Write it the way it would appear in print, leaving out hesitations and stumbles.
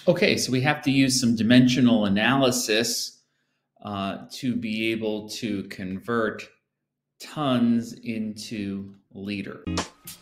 Okay, so we have to use some dimensional analysis to be able to convert tons into liter.